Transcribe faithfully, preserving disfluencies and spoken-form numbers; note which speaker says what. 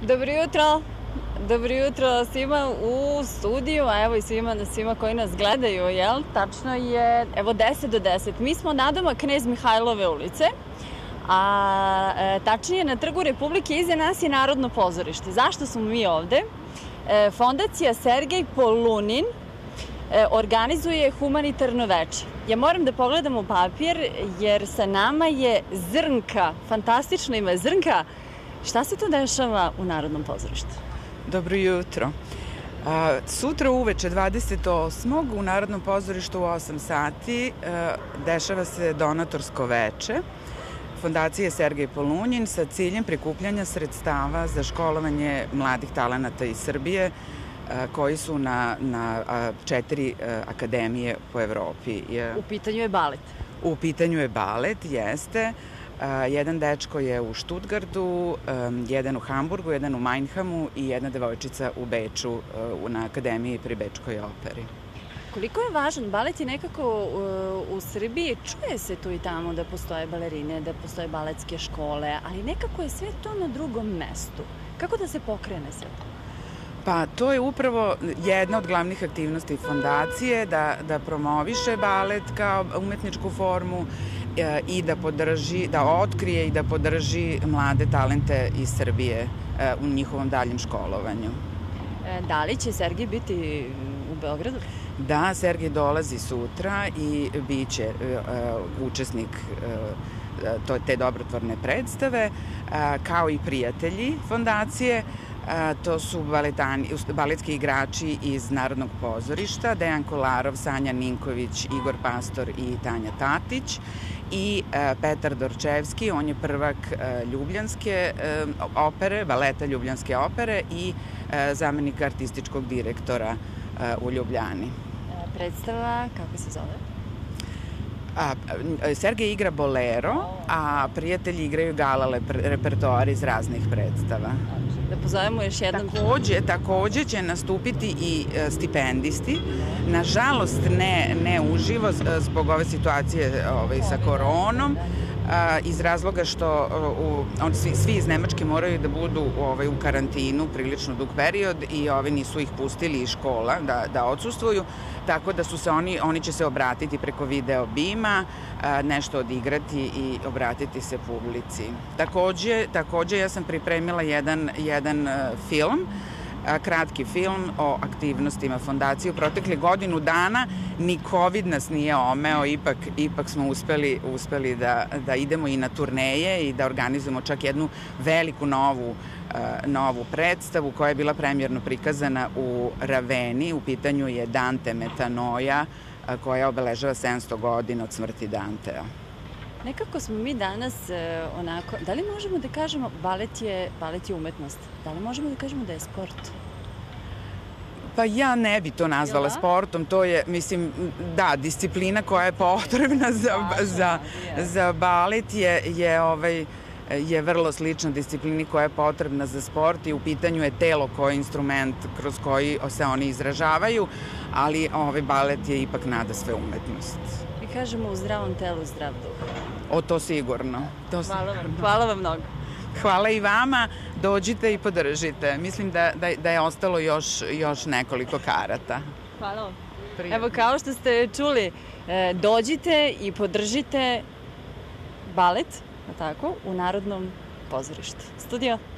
Speaker 1: Dobro jutro. Dobro jutro svima u studiju, a evo i svima, svima koji nas gledaju, jel? Tačno je, evo, deset do deset. Mi smo nadomak Knez Mihajlove ulice, a e, tačnije na Trgu Republike iza nas je Narodno pozorište. Zašto smo mi ovde? E, Fondacija Sergej Polunin e, organizuje humanitarno veče. Ja moram da pogledam u papir, jer sa nama je Zrnka. Fantastično ime. Zrnka, šta se tu dešava u Narodnom pozorištu?
Speaker 2: Dobro jutro. A, sutra uveče dvadeset osmog u Narodnom pozorištu u osam sati a, dešava se donatorsko veče Fondacije Sergej Polunin sa ciljem prikupljanja sredstava za školovanje mladih talenata iz Srbije a, koji su na, na a, četiri a, akademije po Evropi.
Speaker 1: U pitanju je balet.
Speaker 2: U pitanju je balet, jeste. Uh, jedan dečko je u Štutgartu, um, jedan u Hamburgu, jedan u Majnhamu i jedna devojčica u Beču uh, na akademiji pri Bečkoj operi.
Speaker 1: Koliko je važan, balet je nekako uh, u Srbiji, čuje se tu i tamo da postoje balerine, da postoje baletske škole, ali nekako je sve to na drugom mestu. Kako da se pokrene sve to?
Speaker 2: Pa to je upravo jedna od glavnih aktivnosti fondacije, da, da promoviše balet kao umetničku formu i da podrži, da otkrije i da podrži mlade talente iz Srbije u njihovom daljem školovanju.
Speaker 1: Da li će Sergej biti u Beogradu?
Speaker 2: Da, Sergej dolazi sutra i bit će uh, učesnik uh, to, te dobrotvorne predstave, uh, kao i prijatelji fondacije. A, to su baletani, baletski igrači iz Narodnog pozorišta, Dejan Kolarov, Sanja Ninković, Igor Pastor i Tanja Tatić i a, Petar Dorčevski, on je prvak a, Ljubljanske a, opere, baleta Ljubljanske opere i a, zamenik artističkog direktora a, u Ljubljani.
Speaker 1: Predstava, kako se zove?
Speaker 2: A, Sergej igra bolero, a prijatelji igraju gala repertoar iz raznih predstava.
Speaker 1: Da pozovemo još jednom.
Speaker 2: Takođe, takođe će nastupiti i stipendisti. Nažalost, ne, ne uživo zbog ove situacije ovaj, sa koronom, a, iz razloga što u, on, svi, svi iz Nemačke moraju da budu ovaj, u karantinu prilično dug period i ovi nisu ih pustili iz škola da, da odsustvuju, tako da su se oni, oni će se obratiti preko video bima, a, nešto odigrati i obratiti se publici. Takođe, takođe ja sam pripremila jedan, jedan a, film, a, kratki film o aktivnostima fondacije. U protekle godinu dana ni COVID nas nije omeo, ipak, ipak smo uspeli, uspeli da, da idemo i na turneje i da organizujemo čak jednu veliku novu novu predstavu koja je bila premijerno prikazana u Raveni. U pitanju je Dante Metanoja, koja obeležava sedamsto godina od smrti Dantea.
Speaker 1: Nekako smo mi danas onako, da li možemo da kažemo balet je, balet je umetnost? Da li možemo da kažemo da je sport?
Speaker 2: Pa ja ne bi to nazvala sportom, to je, mislim, da, disciplina koja je potrebna za, za, za balet je, je ovaj, je vrlo slična disciplini koja je potrebna za sport i u pitanju je telo koji je instrument kroz koji se oni izražavaju, ali ovaj balet je ipak nadasve umetnost.
Speaker 1: Mi kažemo u zdravom telu zdrav duh.
Speaker 2: O, to sigurno. To
Speaker 1: Hvala vam. Hvala vam mnogo.
Speaker 2: Hvala i vama, dođite i podržite. Mislim da, da, da je ostalo još, još nekoliko karata.
Speaker 1: Hvala vam. Evo, kao što ste čuli, dođite i podržite balet, tako, u Narodnom pozorištu. Studio.